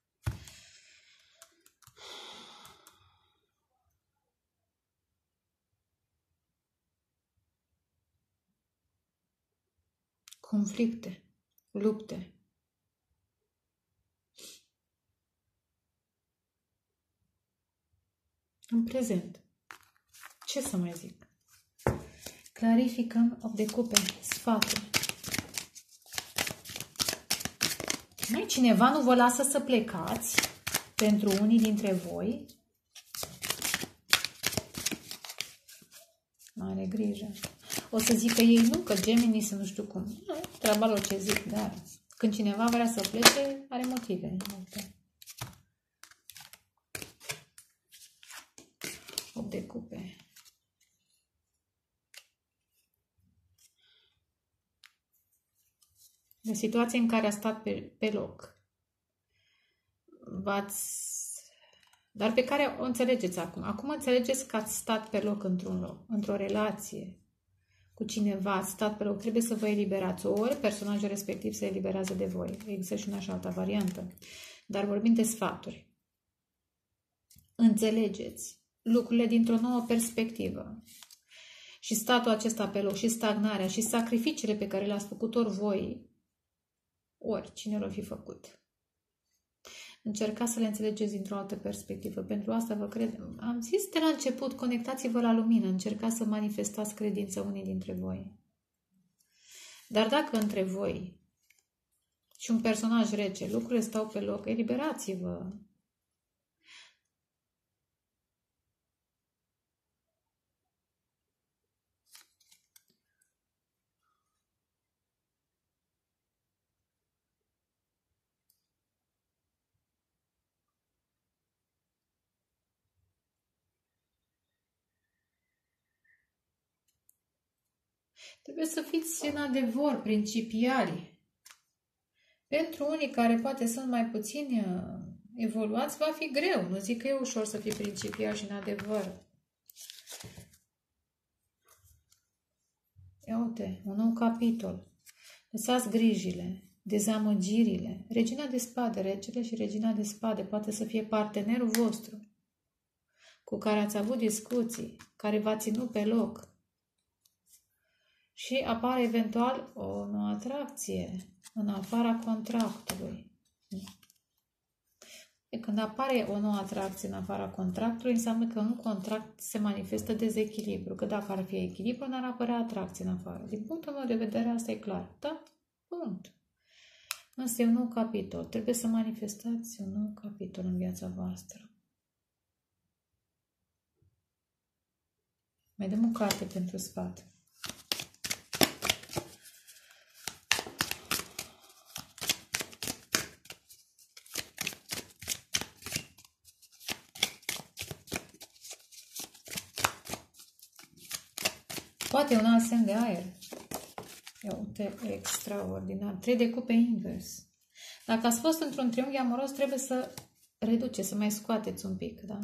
Conflicte, lupte. În prezent. Ce să mai zic? Clarificăm 8 de cupe, sfaturi. Mai cineva nu vă lasă să plecați pentru unii dintre voi? Mare grijă. O să zică ei nu, că Gemini să nu știu cum. Nu, treaba lor ce zic, dar când cineva vrea să plece, are motive. 8 de cupe. De situație în care a stat pe loc. Dar pe care o înțelegeți acum. Acum înțelegeți că ați stat pe loc într-o relație cu cineva, ați stat pe loc, trebuie să vă eliberați. Ori personajul respectiv se eliberează de voi. Există și una și alta variantă. Dar vorbim de sfaturi. Înțelegeți lucrurile dintr-o nouă perspectivă. Și statul acesta pe loc, și stagnarea, și sacrificiile pe care le-ați făcut ori voi, ori cine l-a fi făcut. Încercați să le înțelegeți dintr-o altă perspectivă. Pentru asta vă cred. Am zis de la început, conectați-vă la lumină, încercați să manifestați credința unii dintre voi. Dar dacă între voi și un personaj rece, lucrurile stau pe loc, eliberați-vă. Trebuie să fiți în adevăr principiali. Pentru unii care poate sunt mai puțin evoluați, va fi greu. Nu zic că e ușor să fii principial și în adevăr. Ia uite, un nou capitol. Lăsați grijile, dezamăgirile. Regina de spade, regele și regina de spade poate să fie partenerul vostru cu care ați avut discuții, care v-a ținut pe loc. Și apare eventual o nouă atracție în afara contractului. Când apare o nouă atracție în afara contractului, înseamnă că în contract se manifestă dezechilibru. Că dacă ar fi echilibru, n-ar apărea atracție în afară. Din punctul meu de vedere, asta e clar. Da? Punct. Însă e un nou capitol. Trebuie să manifestați un nou capitol în viața voastră. Mai dăm o carte pentru spate. Poate un alt semn de aer. Uite, extraordinar. 3 de cupe invers. Dacă ați fost într-un triunghi amoros, trebuie să reduceți, să mai scoateți un pic, da?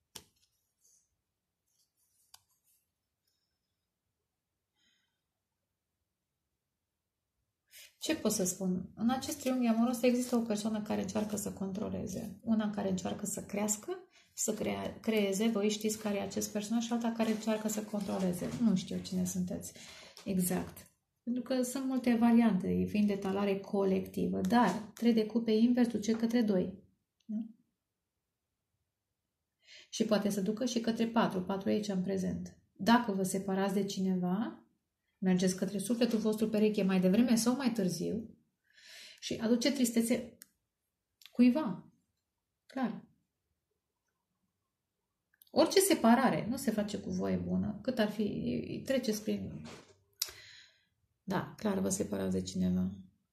Ce pot să spun? În acest triunghi amoros există o persoană care încearcă să controleze. Una care încearcă să crească, să creeze. Voi știți care e acest personaj și alta care încearcă să controleze. Nu știu cine sunteți exact. Pentru că sunt multe variante, fiind de talare colectivă. Dar 3 de cupe invers duce către 2. Da? Și poate să ducă și către 4. 4 aici în prezent. Dacă vă separați de cineva, mergeți către sufletul vostru pereche mai devreme sau mai târziu și aduce tristețe cuiva. Clar. Orice separare nu se face cu voie bună. Cât ar fi, treceți prin... Da, clar, vă separați de cineva.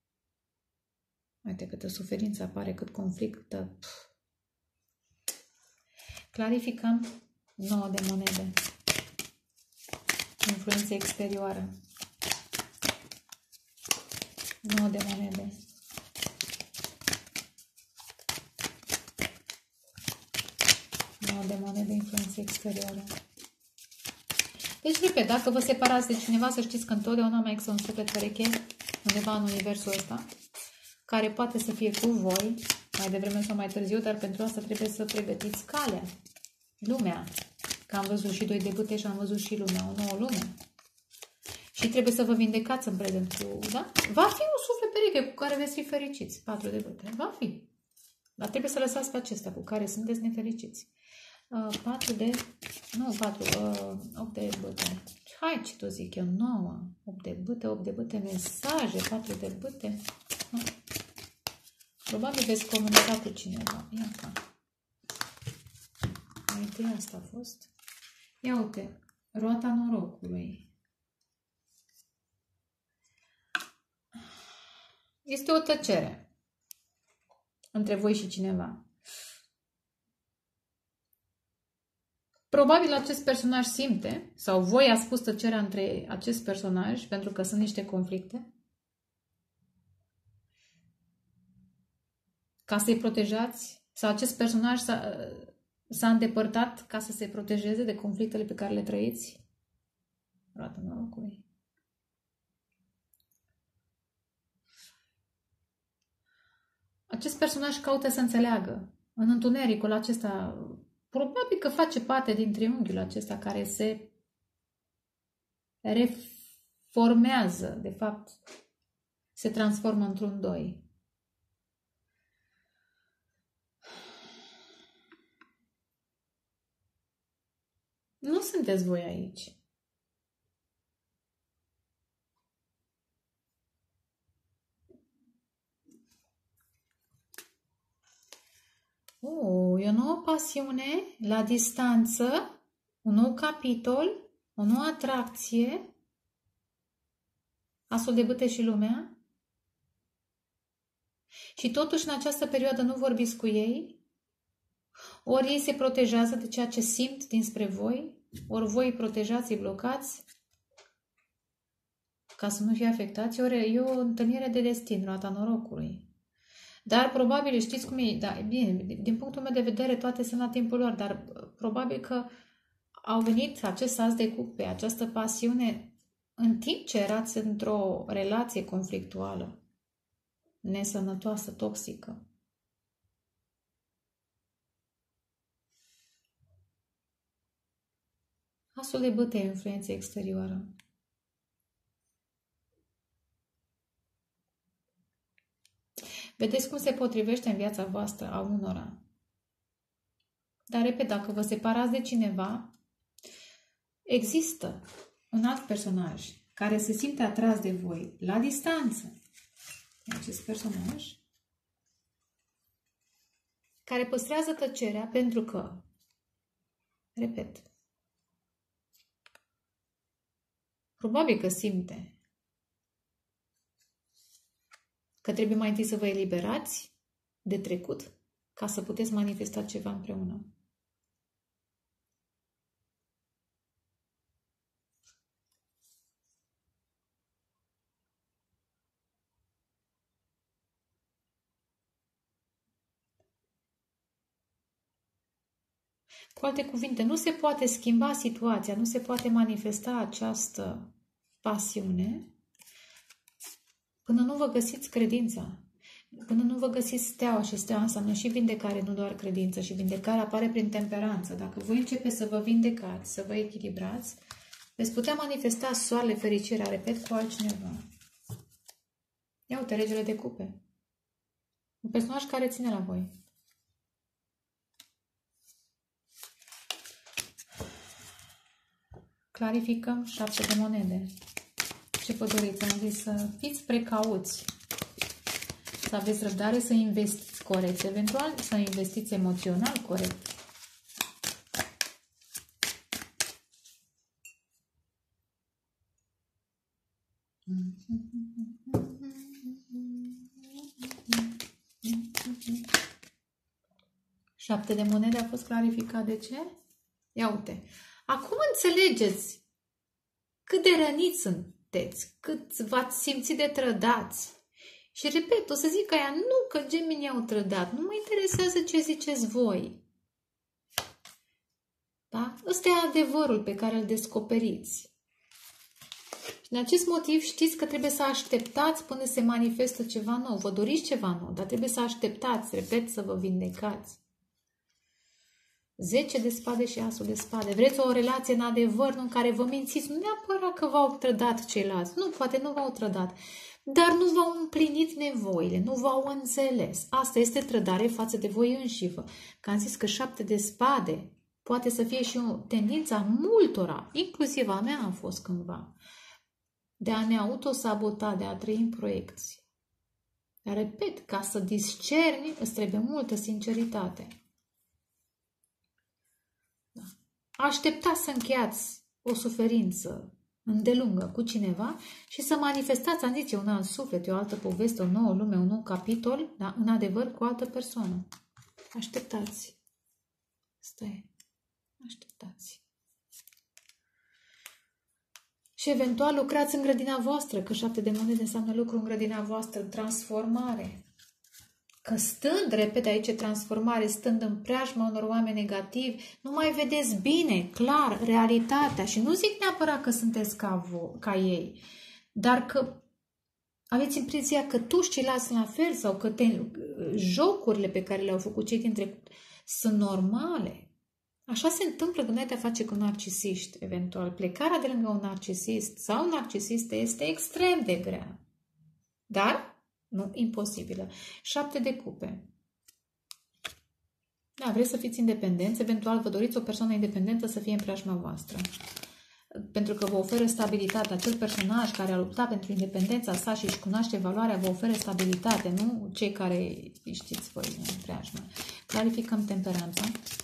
Uite câtă suferință apare, cât conflict. Clarificăm 9 de monede. Influență exterioară. 9 de monede. De monede, influență exterioară. Deci, repet, dacă vă separați de cineva, să știți că întotdeauna mai există un suflet pereche undeva în universul ăsta, care poate să fie cu voi, mai devreme sau mai târziu, dar pentru asta trebuie să pregătiți calea, lumea. Că am văzut și 2 de bâte și am văzut și lumea, o nouă lume. Și trebuie să vă vindecați în prezent cu, da? Va fi un suflet pereche cu care veți fi fericiți. 4 de bâte. Va fi. Dar trebuie să lăsați pe acesta cu care sunteți nefericiți. 8 de bâte. Hai, ce tot zic eu, 9. 8 de bâte, mesaje, 4 de bâte. Probabil veți comunica cu cineva. Ia ca. Ideea asta a fost. Ia uite, roata norocului. Este o tăcere între voi și cineva. Probabil acest personaj simte, sau voi ați pus tăcerea între acest personaj, pentru că sunt niște conflicte, ca să-i protejați, sau acest personaj s-a îndepărtat ca să se protejeze de conflictele pe care le trăiți. Roata norocului. Acest personaj caută să înțeleagă. În întunericul acesta, probabil că face parte din triunghiul acesta care se reformează, de fapt, se transformă într-un 2. Nu sunteți voi aici. E o nouă pasiune la distanță, un nou capitol, o nouă atracție, Asul de bâte și lumea. Și totuși în această perioadă nu vorbiți cu ei, ori ei se protejează de ceea ce simt dinspre voi, ori voi îi protejați, îi blocați ca să nu fie afectați, ori e o întâlnire de destin, roata norocului. Dar probabil știți cum e, da, bine, din punctul meu de vedere toate sunt la timpul lor, dar probabil că au venit acest as de cupe, această pasiune în timp ce erați într-o relație conflictuală, nesănătoasă, toxică, asul de bâte e influență exterioară. Vedeți cum se potrivește în viața voastră a unora. Dar, repet, dacă vă separați de cineva, există un alt personaj care se simte atras de voi la distanță. Acest personaj care păstrează tăcerea pentru că, repet, probabil că simte că trebuie mai întâi să vă eliberați de trecut ca să puteți manifesta ceva împreună. Cu alte cuvinte, nu se poate schimba situația, nu se poate manifesta această pasiune până nu vă găsiți credința, până nu vă găsiți steaua, și steaua înseamnă și vindecare, nu doar credință, și vindecarea apare prin temperanță. Dacă voi începeți să vă vindecați, să vă echilibrați, veți putea manifesta soarele, fericirea, repet, cu altcineva. Ia uite, regele de cupe. Un personaj care ține la voi. Clarificăm 7 de monede. Ce vă doriți? Am zis să fiți precauți, să aveți răbdare, să investiți corect, eventual să investiți emoțional corect. Șapte de monede a fost clarificat. De ce? Ia uite. Acum înțelegeți cât de răniți sunteți, cât v-ați simțit de trădați. Și repet, o să zic aia, nu că gemenii au trădat, nu mă interesează ce ziceți voi. Da? Ăsta e adevărul pe care îl descoperiți. Și din acest motiv știți că trebuie să așteptați până se manifestă ceva nou. Vă doriți ceva nou, dar trebuie să așteptați, repet, să vă vindecați. 10 de spade și asul de spade. Vreți o relație în adevăr, în care vă mințiți, nu neapărat că v-au trădat ceilalți. Nu, poate nu v-au trădat. Dar nu v-au împlinit nevoile, nu v-au înțeles. Asta este trădare față de voi înșivă. Că am zis că 7 de spade poate să fie și o tendință a multora, inclusiv a mea a fost cândva, de a ne autosabota, de a trăi în proiecții. Dar repet, ca să discerni, îți trebuie multă sinceritate. Da. Așteptați să încheiați o suferință îndelungă cu cineva și să manifestați, am zis, un alt suflet, o altă poveste, o nouă lume, un nou capitol, da? În adevăr, cu o altă persoană. Așteptați. Stai. Așteptați. Și eventual lucrați în grădina voastră, că 7 de monede înseamnă lucru în grădina voastră, transformare. Că stând, repet aici, transformare, stând în preajma unor oameni negativi, nu mai vedeți bine, clar, realitatea. Și nu zic neapărat că sunteți ca ei, dar că aveți impresia că tu și ceilalți sunt la fel sau că jocurile pe care le-au făcut cei din trecut sunt normale. Așa se întâmplă când ai de-a face cu narcisiști, eventual. Plecarea de lângă un narcisist sau un narcisist este extrem de grea. Dar nu imposibilă. 7 de cupe. Da, vreți să fiți independenți, eventual vă doriți o persoană independentă să fie în preajma voastră. Pentru că vă oferă stabilitate. Acel personaj care a luptat pentru independența sa și își cunoaște valoarea, vă oferă stabilitate, nu cei care știți voi în preajmă. Clarificăm temperanța.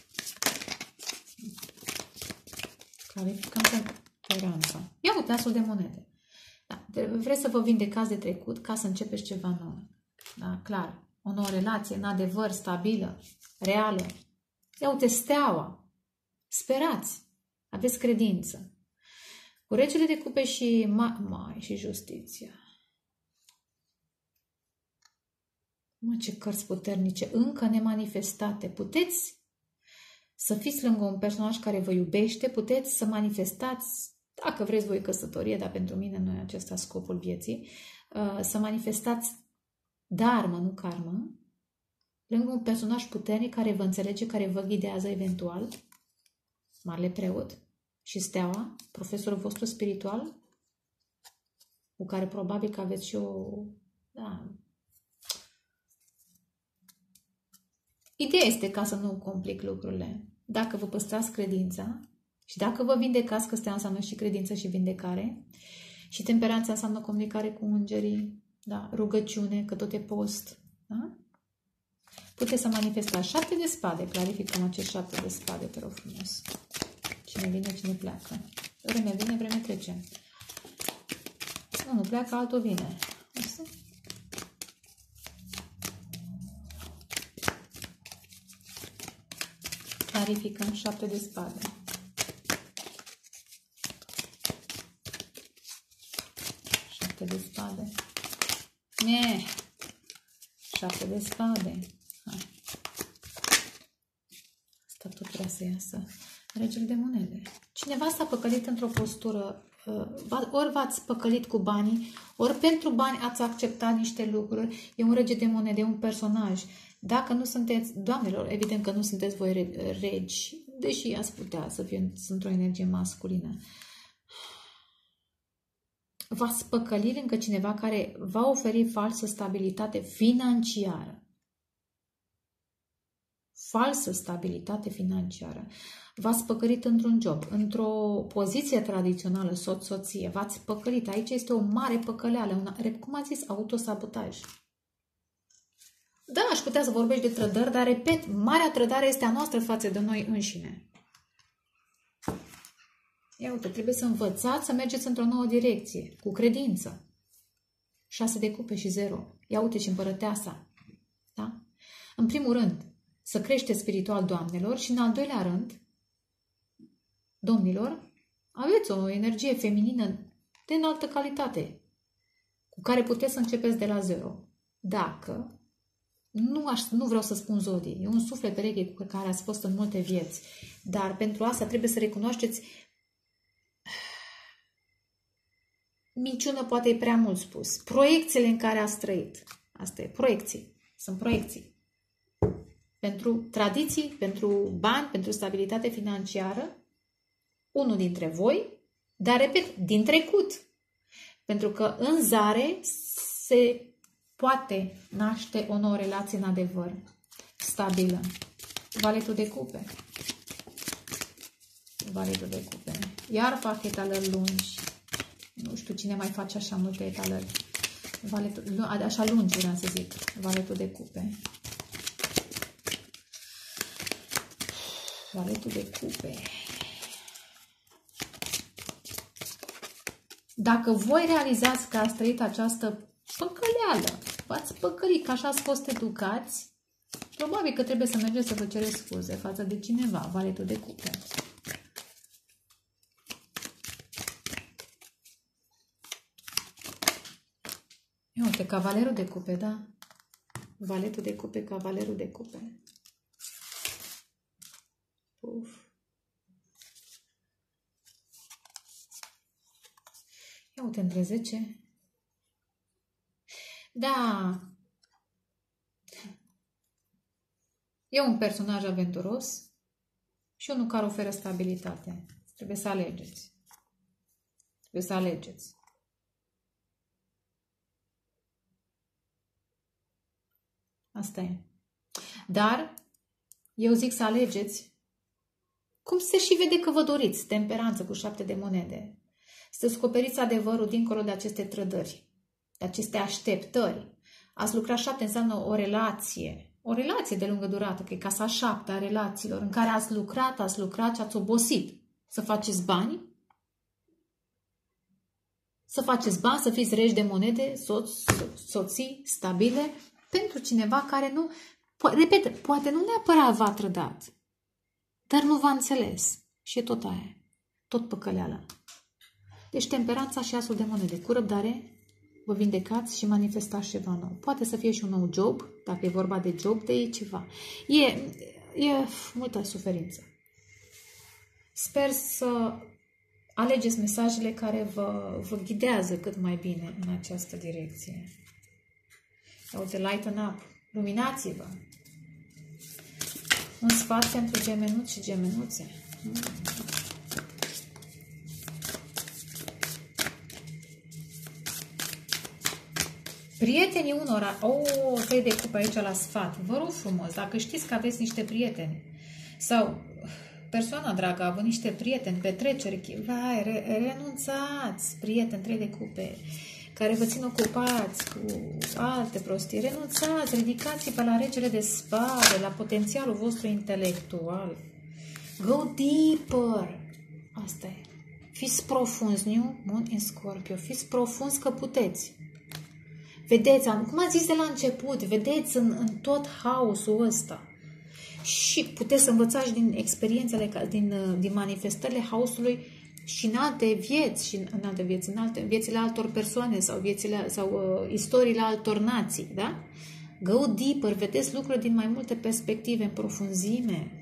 Clarificăm temperanța. Ia uite, asul de monede. Da. Vreți să vă vindecați de trecut ca să începeți ceva nou. Da, clar. O nouă relație, în adevăr, stabilă, reală. Ia uite, steaua. Sperați. Aveți credință. Cu regele de cupe și și justiția. Mă, ce cărți puternice, încă nemanifestate. Puteți să fiți lângă un personaj care vă iubește, puteți să manifestați dacă vreți voi căsătorie, dar pentru mine nu e acesta scopul vieții, să manifestați dharma, nu karmă, lângă un personaj puternic care vă înțelege, care vă ghidează eventual, marele preot și steaua, profesorul vostru spiritual, cu care probabil că aveți și o... Da. Ideea este ca să nu complic lucrurile. Dacă vă păstrați credința și dacă vă vindecați, că stea înseamnă și credință și vindecare, și temperanța înseamnă comunicare cu îngerii, da? Rugăciune, că tot e post, da? Puteți să manifestați 7 de spade. Clarificăm acești 7 de spade, te rog frumos. Cine vine, cine pleacă. Vreme vine, vreme trece. Unul pleacă, altul vine. Asta? Clarificăm 7 de spade. 7 de spade. 7 de spade. Hai. Asta tot vrea să iasă. Regele de monede. Cineva s-a păcălit într-o postură, ori v-ați păcălit cu banii, ori pentru bani ați acceptat niște lucruri. E un rege de monede, e un personaj. Dacă nu sunteți, doamnelor, evident că nu sunteți voi regi, deși ați putea să fie într-o energie masculină. V-ați păcălit încă cineva care va oferi falsă stabilitate financiară. Falsă stabilitate financiară. V-ați păcălit într-un job, într-o poziție tradițională, soț-soție. V-ați păcălit. Aici este o mare păcăleală, cum ați zis, autosabotaj. Da, aș putea să vorbești de trădări, dar, repet, marea trădare este a noastră față de noi înșine. Ia uite, trebuie să învățați să mergeți într-o nouă direcție, cu credință. 6 de cupe și 0. Ia uite și împărăteasa. Da? În primul rând, să creșteți spiritual, doamnelor, și în al doilea rând, domnilor, aveți o energie feminină de înaltă calitate, cu care puteți să începeți de la 0. Dacă, nu vreau să spun zodie, e un suflet pereche cu care ați fost în multe vieți, dar pentru asta trebuie să recunoașteți. Minciună poate e prea mult spus. Proiecțiile în care ați trăit. Asta e, proiecții. Sunt proiecții. Pentru tradiții, pentru bani, pentru stabilitate financiară, unul dintre voi, dar, repet, din trecut. Pentru că în zare se poate naște o nouă relație în adevăr, stabilă. Valetul de cupe. Valetul de cupe. Iar fac etalări lungi. Nu știu cine mai face așa multe etalări. Așa lungi, vreau să zic. Valetul de cupe. Valetul de cupe. Dacă voi realizați că ați trăit această păcăleală, v-ați păcălit, că așa ați fost educați, probabil că trebuie să mergeți să vă cereți scuze față de cineva. Valetul de cupe. Uite, cavalerul de cupe, da? Valetul de cupe, cavalerul de cupe. Uf. Ia uite, între 10. Da. E un personaj aventuros și unul care oferă stabilitate. Trebuie să alegeți. Trebuie să alegeți. Asta e. Dar eu zic să alegeți cum se și vede că vă doriți. Temperanță cu 7 de monede. Să descoperiți adevărul dincolo de aceste trădări, de aceste așteptări. Ați lucrat 7 înseamnă o relație. O relație de lungă durată, că e casa 7 a relațiilor, în care ați lucrat și ați obosit. Să faceți bani, să fiți regi de monede, soții stabile, pentru cineva care nu, repet, poate nu neapărat v-a trădat, dar nu v-a înțeles. Și e tot aia, tot păcăleala. Deci temperanța și asul de monede. Cu răbdare vă vindecați și manifestați ceva nou. Poate să fie și un nou job, dacă e vorba de job, de e ceva. E multă suferință. Sper să alegeți mesajele care vă ghidează cât mai bine în această direcție. Uite, lighten up, luminați-vă. Un sfat pentru gemenuți și gemenuțe. Prietenii unora, 3 de cupe aici la sfat, vă rog frumos, dacă știți că aveți niște prieteni sau persoana dragă a avut niște prieteni, petreceri, vai, renunțați, prieteni, 3 de cupe, care vă țin ocupați cu alte prostii, renunțați, ridicați-vă la regele de spade, la potențialul vostru intelectual. Go deeper! Asta e. Fiți profunzi, New Moon in Scorpio, fiți profunzi că puteți. Vedeți, cum am zis de la început, vedeți în tot haosul ăsta. Și puteți să învățați din experiențele, din manifestările haosului și în alte vieți, în viețile altor persoane sau istoriile altor nații, da? Go deeper, vedeți lucruri din mai multe perspective, în profunzime.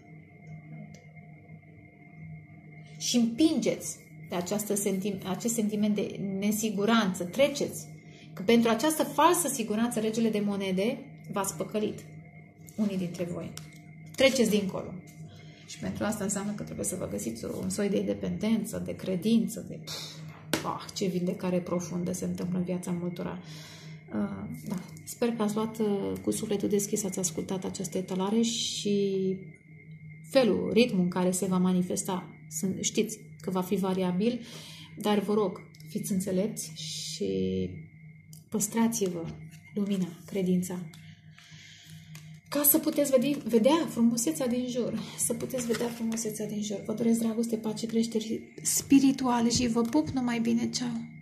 Și împingeți de acest sentiment de nesiguranță, treceți. Că pentru această falsă siguranță, regele de monede v-ați păcălit. Unii dintre voi. Treceți dincolo. Și pentru asta înseamnă că trebuie să vă găsiți un soi de independență, de credință, de... ce vindecare profundă se întâmplă în viața multora. Da. Sper că ați luat cu sufletul deschis, ați ascultat această etalare și felul, ritmul în care se va manifesta, știți că va fi variabil, dar vă rog, fiți înțelepți și păstrați-vă lumina, credința, ca să puteți vedea frumusețea din jur. Să puteți vedea frumusețea din jur. Vă doresc dragoste, pace, creșteri spirituale și vă pup numai bine. Ceau!